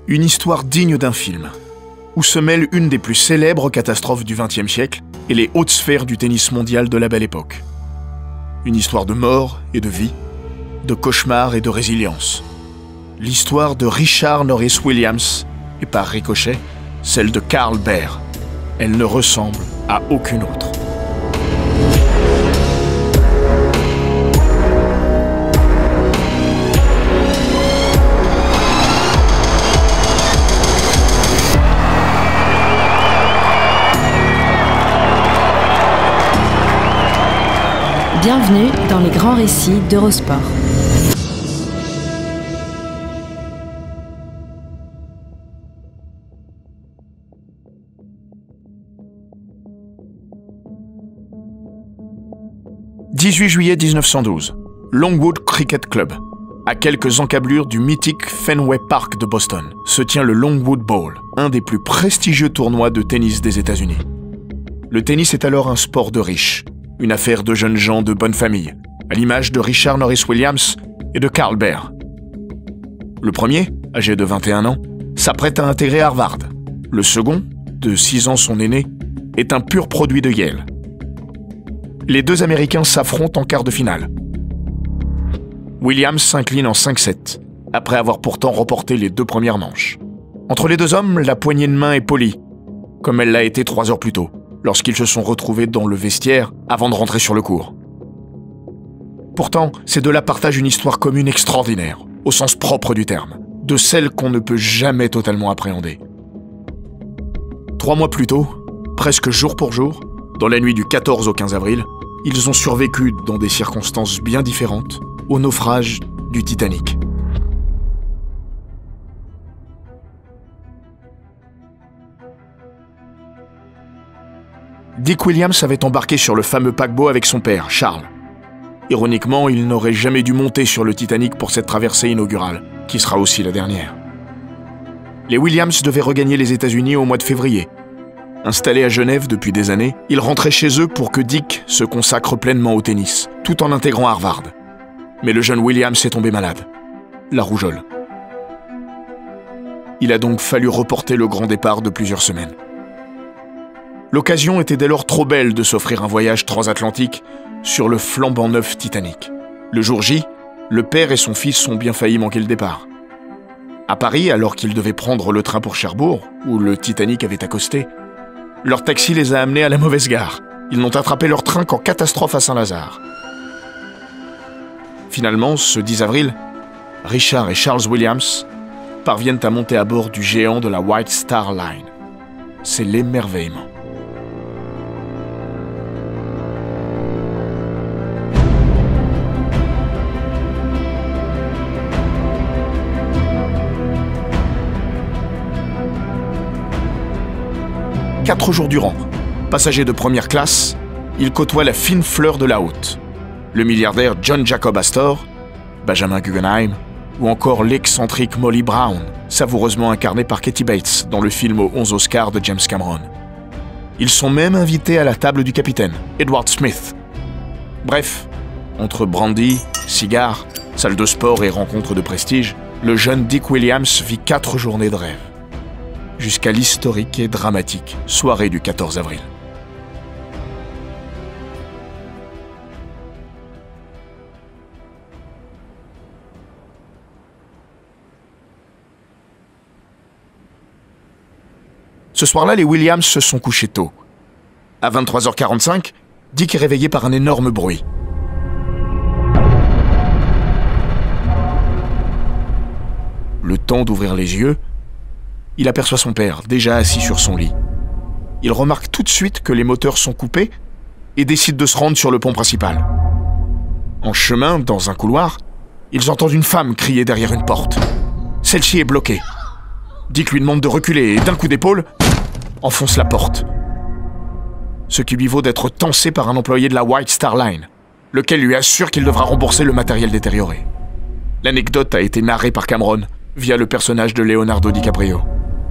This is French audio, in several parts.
Une histoire digne d'un film, où se mêlent une des plus célèbres catastrophes du XXe siècle et les hautes sphères du tennis mondial de la Belle Époque. Une histoire de mort et de vie, de cauchemar et de résilience. L'histoire de Richard Norris Williams et par ricochet, celle de Carl Baer. Elle ne ressemble à aucune autre. Bienvenue dans les grands récits d'Eurosport. « 18 juillet 1912, Longwood Cricket Club. À quelques encablures du mythique Fenway Park de Boston, se tient le Longwood Bowl, un des plus prestigieux tournois de tennis des États-Unis. Le tennis est alors un sport de riches, une affaire de jeunes gens de bonne famille, à l'image de Richard Norris Williams et de Carl Baer. Le premier, âgé de 21 ans, s'apprête à intégrer Harvard. Le second, de 6 ans son aîné, est un pur produit de Yale. Les deux Américains s'affrontent en quart de finale. Williams s'incline en 5-7, après avoir pourtant remporté les 2 premières manches. Entre les deux hommes, la poignée de main est polie, comme elle l'a été 3 heures plus tôt, lorsqu'ils se sont retrouvés dans le vestiaire avant de rentrer sur le court. Pourtant, ces deux-là partagent une histoire commune extraordinaire, au sens propre du terme, de celle qu'on ne peut jamais totalement appréhender. 3 mois plus tôt, presque jour pour jour, dans la nuit du 14 au 15 avril, ils ont survécu dans des circonstances bien différentes au naufrage du Titanic. Dick Williams avait embarqué sur le fameux paquebot avec son père, Charles. Ironiquement, il n'aurait jamais dû monter sur le Titanic pour cette traversée inaugurale, qui sera aussi la dernière. Les Williams devaient regagner les États-Unis au mois de février. Installés à Genève depuis des années, ils rentraient chez eux pour que Dick se consacre pleinement au tennis, tout en intégrant Harvard. Mais le jeune Williams est tombé malade. La rougeole. Il a donc fallu reporter le grand départ de plusieurs semaines. L'occasion était dès lors trop belle de s'offrir un voyage transatlantique sur le flambant neuf Titanic. Le jour J, le père et son fils ont bien failli manquer le départ. À Paris, alors qu'ils devaient prendre le train pour Cherbourg, où le Titanic avait accosté, leur taxi les a amenés à la mauvaise gare. Ils n'ont attrapé leur train qu'en catastrophe à Saint-Lazare. Finalement, ce 10 avril, Richard et Charles Williams parviennent à monter à bord du géant de la White Star Line. C'est l'émerveillement. Quatre jours durant, passager de première classe, il côtoie la fine fleur de la haute. Le milliardaire John Jacob Astor, Benjamin Guggenheim, ou encore l'excentrique Molly Brown, savoureusement incarnée par Kathy Bates dans le film aux 11 Oscars de James Cameron. Ils sont même invités à la table du capitaine, Edward Smith. Bref, entre brandy, cigares, salle de sport et rencontres de prestige, le jeune Dick Williams vit 4 journées de rêve. Jusqu'à l'historique et dramatique soirée du 14 avril. Ce soir-là, les Williams se sont couchés tôt. À 23h45, Dick est réveillé par un énorme bruit. Le temps d'ouvrir les yeux, il aperçoit son père, déjà assis sur son lit. Il remarque tout de suite que les moteurs sont coupés et décide de se rendre sur le pont principal. En chemin, dans un couloir, ils entendent une femme crier derrière une porte. Celle-ci est bloquée. Dick lui demande de reculer et d'un coup d'épaule, enfonce la porte. Ce qui lui vaut d'être tancé par un employé de la White Star Line, lequel lui assure qu'il devra rembourser le matériel détérioré. L'anecdote a été narrée par Cameron via le personnage de Leonardo DiCaprio.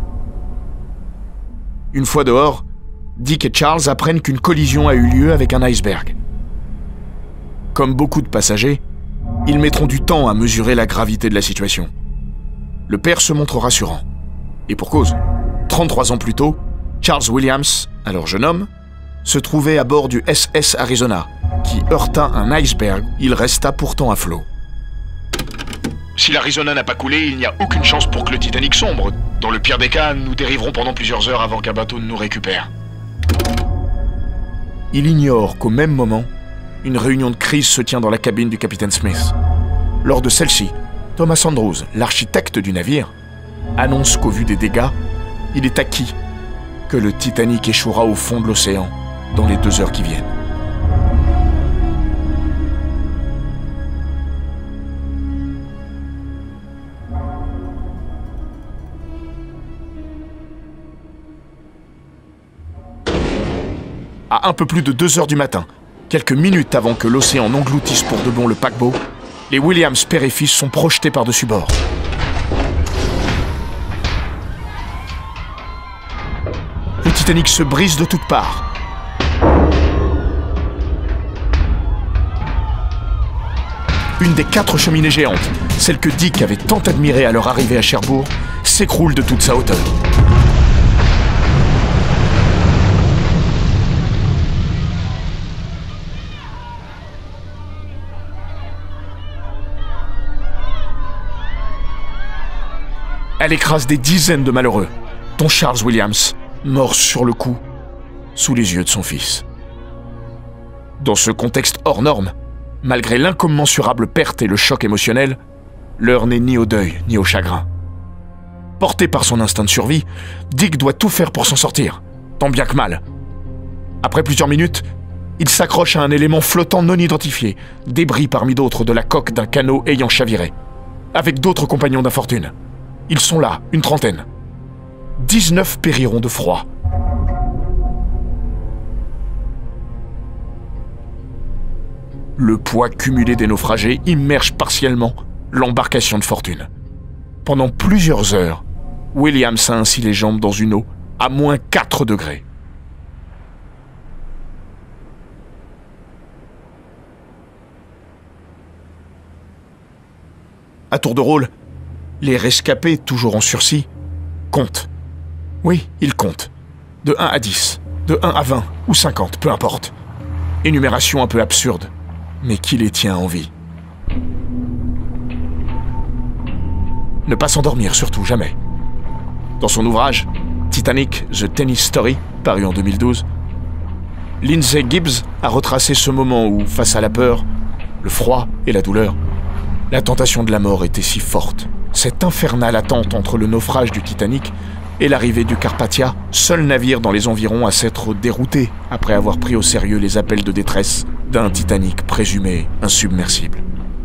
Une fois dehors, Dick et Charles apprennent qu'une collision a eu lieu avec un iceberg. Comme beaucoup de passagers, ils mettront du temps à mesurer la gravité de la situation. Le père se montre rassurant. Et pour cause. 33 ans plus tôt, Charles Williams, alors jeune homme, se trouvait à bord du SS Arizona, qui heurta un iceberg. Il resta pourtant à flot. Si l'Arizona n'a pas coulé, il n'y a aucune chance pour que le Titanic sombre. Dans le pire des cas, nous dériverons pendant plusieurs heures avant qu'un bateau ne nous récupère. Il ignore qu'au même moment, une réunion de crise se tient dans la cabine du capitaine Smith. Lors de celle-ci, Thomas Andrews, l'architecte du navire, annonce qu'au vu des dégâts, il est acquis que le Titanic échouera au fond de l'océan dans les 2 heures qui viennent. À un peu plus de 2 heures du matin, quelques minutes avant que l'océan n'engloutisse pour de bon le paquebot, les Williams père et fils sont projetés par-dessus bord. Le Titanic se brise de toutes parts. Une des 4 cheminées géantes, celle que Dick avait tant admirée à leur arrivée à Cherbourg, s'écroule de toute sa hauteur. Elle écrase des dizaines de malheureux, dont Charles Williams, mort sur le coup, sous les yeux de son fils. Dans ce contexte hors norme, malgré l'incommensurable perte et le choc émotionnel, l'heure n'est ni au deuil ni au chagrin. Porté par son instinct de survie, Dick doit tout faire pour s'en sortir, tant bien que mal. Après plusieurs minutes, il s'accroche à un élément flottant non identifié, débris parmi d'autres de la coque d'un canot ayant chaviré, avec d'autres compagnons d'infortune. Ils sont là, une trentaine. 19 périront de froid. Le poids cumulé des naufragés immerge partiellement l'embarcation de fortune. Pendant plusieurs heures, Williams a ainsi les jambes dans une eau à moins 4 degrés. À tour de rôle, les rescapés, toujours en sursis, comptent. Oui, ils comptent. De 1 à 10, de 1 à 20 ou 50, peu importe. Énumération un peu absurde, mais qui les tient en vie. Ne pas s'endormir, surtout, jamais. Dans son ouvrage « Titanic, The Tennis Story », paru en 2012, Lindsay Gibbs a retracé ce moment où, face à la peur, le froid et la douleur, la tentation de la mort était si forte. Cette infernale attente entre le naufrage du Titanic et l'arrivée du Carpathia, seul navire dans les environs à s'être dérouté après avoir pris au sérieux les appels de détresse d'un Titanic présumé insubmersible.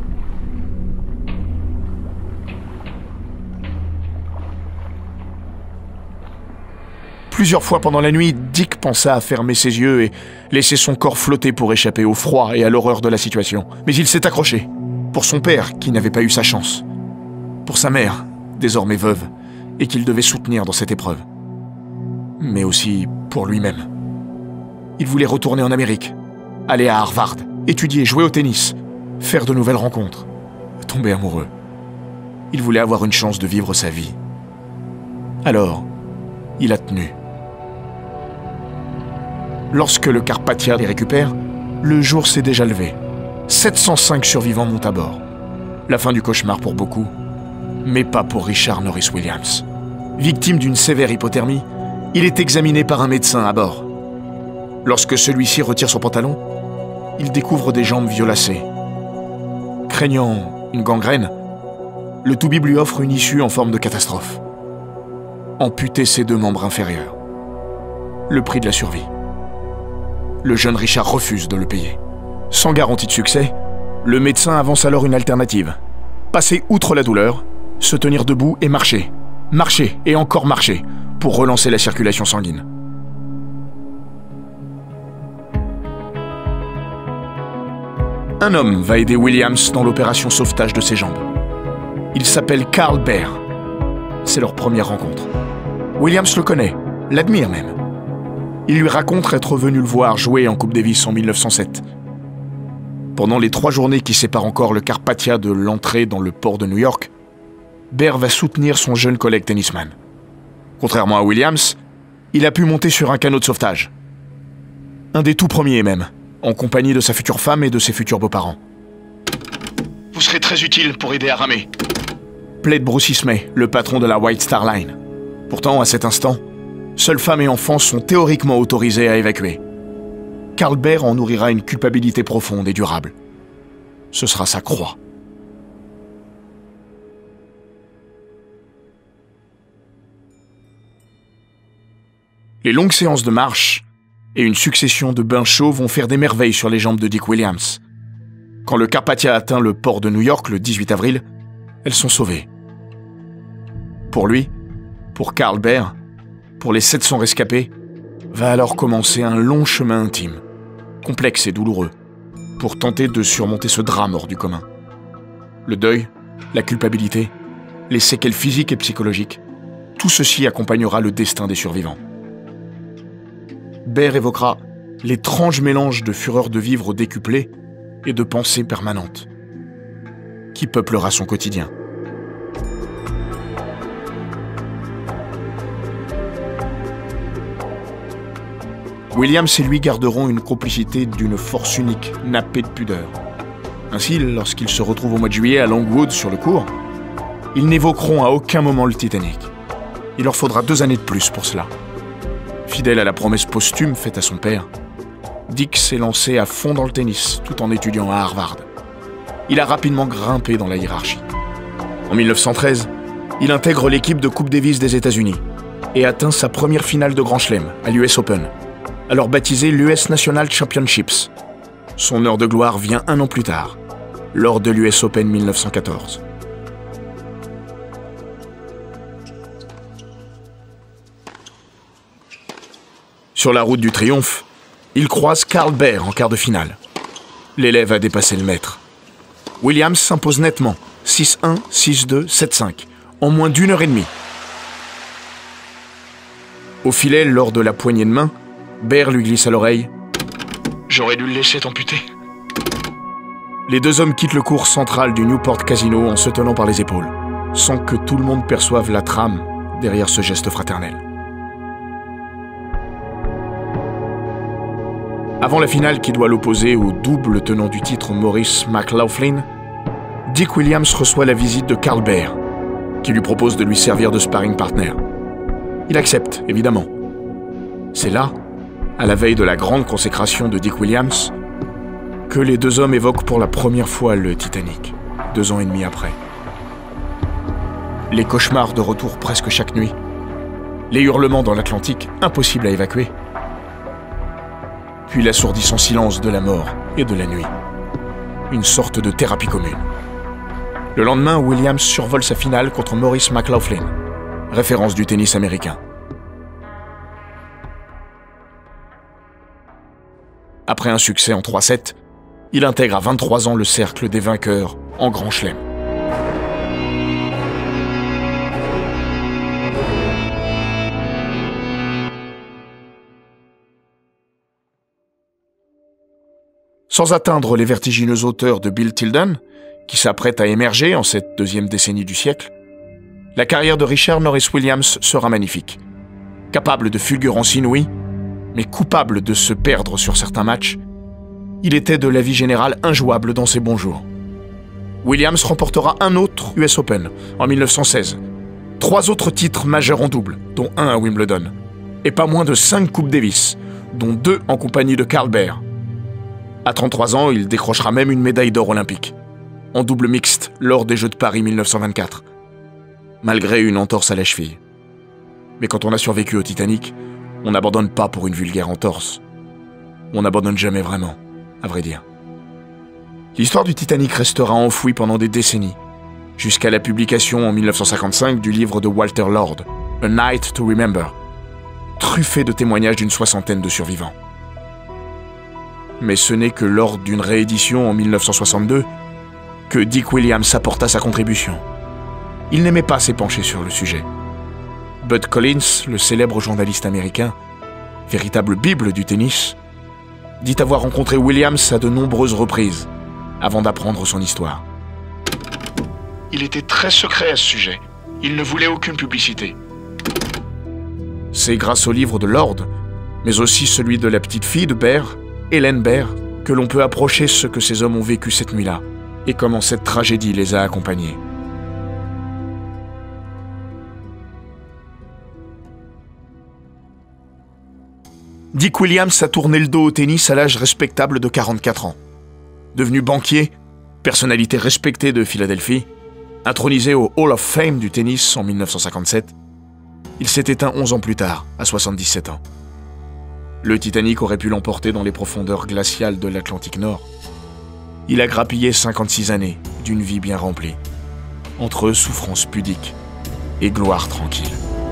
Plusieurs fois pendant la nuit, Dick pensa à fermer ses yeux et laisser son corps flotter pour échapper au froid et à l'horreur de la situation. Mais il s'est accroché. Pour son père, qui n'avait pas eu sa chance. Pour sa mère, désormais veuve, et qu'il devait soutenir dans cette épreuve. Mais aussi pour lui-même. Il voulait retourner en Amérique, aller à Harvard, étudier, jouer au tennis, faire de nouvelles rencontres, tomber amoureux. Il voulait avoir une chance de vivre sa vie. Alors, il a tenu. Lorsque le Carpathia les récupère, le jour s'est déjà levé. 705 survivants montent à bord. La fin du cauchemar pour beaucoup, mais pas pour Richard Norris Williams. Victime d'une sévère hypothermie, il est examiné par un médecin à bord. Lorsque celui-ci retire son pantalon, il découvre des jambes violacées. Craignant une gangrène, le toubib lui offre une issue en forme de catastrophe. Amputer ses 2 membres inférieurs. Le prix de la survie. Le jeune Richard refuse de le payer. Sans garantie de succès, le médecin avance alors une alternative. Passer outre la douleur, se tenir debout et marcher. Marcher et encore marcher pour relancer la circulation sanguine. Un homme va aider Williams dans l'opération sauvetage de ses jambes. Il s'appelle Carl Baer. C'est leur première rencontre. Williams le connaît, l'admire même. Il lui raconte être venu le voir jouer en Coupe Davis en 1907. Pendant les 3 journées qui séparent encore le Carpathia de l'entrée dans le port de New York, Baer va soutenir son jeune collègue tennisman. Contrairement à Williams, il a pu monter sur un canot de sauvetage. Un des tout premiers même, en compagnie de sa future femme et de ses futurs beaux-parents. « Vous serez très utile pour aider à ramer », plaide Bruce Ismay, le patron de la White Star Line. Pourtant, à cet instant, seules femmes et enfants sont théoriquement autorisés à évacuer. Carl Baer en nourrira une culpabilité profonde et durable. Ce sera sa croix. Les longues séances de marche et une succession de bains chauds vont faire des merveilles sur les jambes de Dick Williams. Quand le Carpathia atteint le port de New York le 18 avril, elles sont sauvées. Pour lui, pour Carl Baer, pour les 700 rescapés, va alors commencer un long chemin intime, complexe et douloureux, pour tenter de surmonter ce drame hors du commun. Le deuil, la culpabilité, les séquelles physiques et psychologiques, tout ceci accompagnera le destin des survivants. Baer évoquera l'étrange mélange de fureur de vivre décuplée et de pensées permanentes qui peuplera son quotidien. Williams et lui garderont une complicité d'une force unique, nappée de pudeur. Ainsi, lorsqu'ils se retrouvent au mois de juillet à Longwood sur le cours, ils n'évoqueront à aucun moment le Titanic. Il leur faudra 2 années de plus pour cela. Fidèle à la promesse posthume faite à son père, Dick s'est lancé à fond dans le tennis tout en étudiant à Harvard. Il a rapidement grimpé dans la hiérarchie. En 1913, il intègre l'équipe de Coupe Davis des États-Unis et atteint sa première finale de Grand Chelem à l'US Open, alors baptisé l'US National Championships. Son heure de gloire vient 1 an plus tard, lors de l'US Open 1914. Sur la route du triomphe, il croise Carl Baer en quart de finale. L'élève a dépassé le maître. Williams s'impose nettement, 6-1, 6-2, 7-5, en moins d'1 heure et demie. Au filet, lors de la poignée de main, Baer lui glisse à l'oreille « J'aurais dû le laisser t'amputer ». Les deux hommes quittent le cours central du Newport Casino en se tenant par les épaules, sans que tout le monde perçoive la trame derrière ce geste fraternel. Avant la finale qui doit l'opposer au double tenant du titre Maurice McLaughlin, Dick Williams reçoit la visite de Carl Baer, qui lui propose de lui servir de sparring partner. Il accepte, évidemment. C'est là, à la veille de la grande consécration de Dick Williams, que les deux hommes évoquent pour la première fois le Titanic, 2 ans et demi après. Les cauchemars de retour presque chaque nuit, les hurlements dans l'Atlantique, impossibles à évacuer, puis l'assourdissant silence de la mort et de la nuit. Une sorte de thérapie commune. Le lendemain, Williams survole sa finale contre Maurice McLaughlin, référence du tennis américain. Après un succès en 3-7, il intègre à 23 ans le cercle des vainqueurs en Grand Chelem. Sans atteindre les vertigineuses hauteurs de Bill Tilden, qui s'apprête à émerger en cette 2e décennie du siècle, la carrière de Richard Norris Williams sera magnifique. Capable de fulgurances inouïes, mais coupable de se perdre sur certains matchs, il était de l'avis général injouable dans ses bons jours. Williams remportera un autre US Open en 1916, 3 autres titres majeurs en double, dont 1 à Wimbledon, et pas moins de 5 Coupes Davis, dont 2 en compagnie de Carl Baer. À 33 ans, il décrochera même une médaille d'or olympique, en double mixte lors des Jeux de Paris 1924, malgré une entorse à la cheville. Mais quand on a survécu au Titanic, on n'abandonne pas pour une vulgaire entorse. On n'abandonne jamais vraiment, à vrai dire. L'histoire du Titanic restera enfouie pendant des décennies, jusqu'à la publication en 1955 du livre de Walter Lord, A Night to Remember, truffé de témoignages d'une 60aine de survivants. Mais ce n'est que lors d'une réédition en 1962 que Dick Williams apporta sa contribution. Il n'aimait pas s'épancher sur le sujet. Bud Collins, le célèbre journaliste américain, véritable bible du tennis, dit avoir rencontré Williams à de nombreuses reprises avant d'apprendre son histoire. Il était très secret à ce sujet. Il ne voulait aucune publicité. C'est grâce au livre de Lord, mais aussi celui de la petite fille de Bear, Hélène Bear, que l'on peut approcher ce que ces hommes ont vécu cette nuit-là et comment cette tragédie les a accompagnés. Dick Williams a tourné le dos au tennis à l'âge respectable de 44 ans. Devenu banquier, personnalité respectée de Philadelphie, intronisé au Hall of Fame du tennis en 1957, il s'est éteint 11 ans plus tard, à 77 ans. Le Titanic aurait pu l'emporter dans les profondeurs glaciales de l'Atlantique Nord. Il a grappillé 56 années d'une vie bien remplie, entre souffrance pudique et gloire tranquille.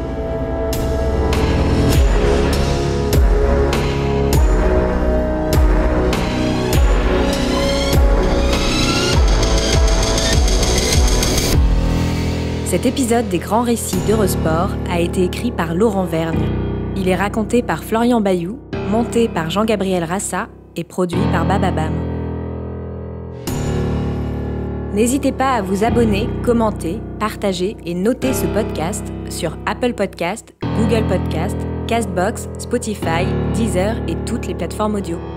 Cet épisode des Grands Récits d'Eurosport a été écrit par Laurent Vergne. Il est raconté par Florian Bayou, monté par Jean-Gabriel Rassa et produit par Bababam. N'hésitez pas à vous abonner, commenter, partager et noter ce podcast sur Apple Podcast, Google Podcast, Castbox, Spotify, Deezer et toutes les plateformes audio.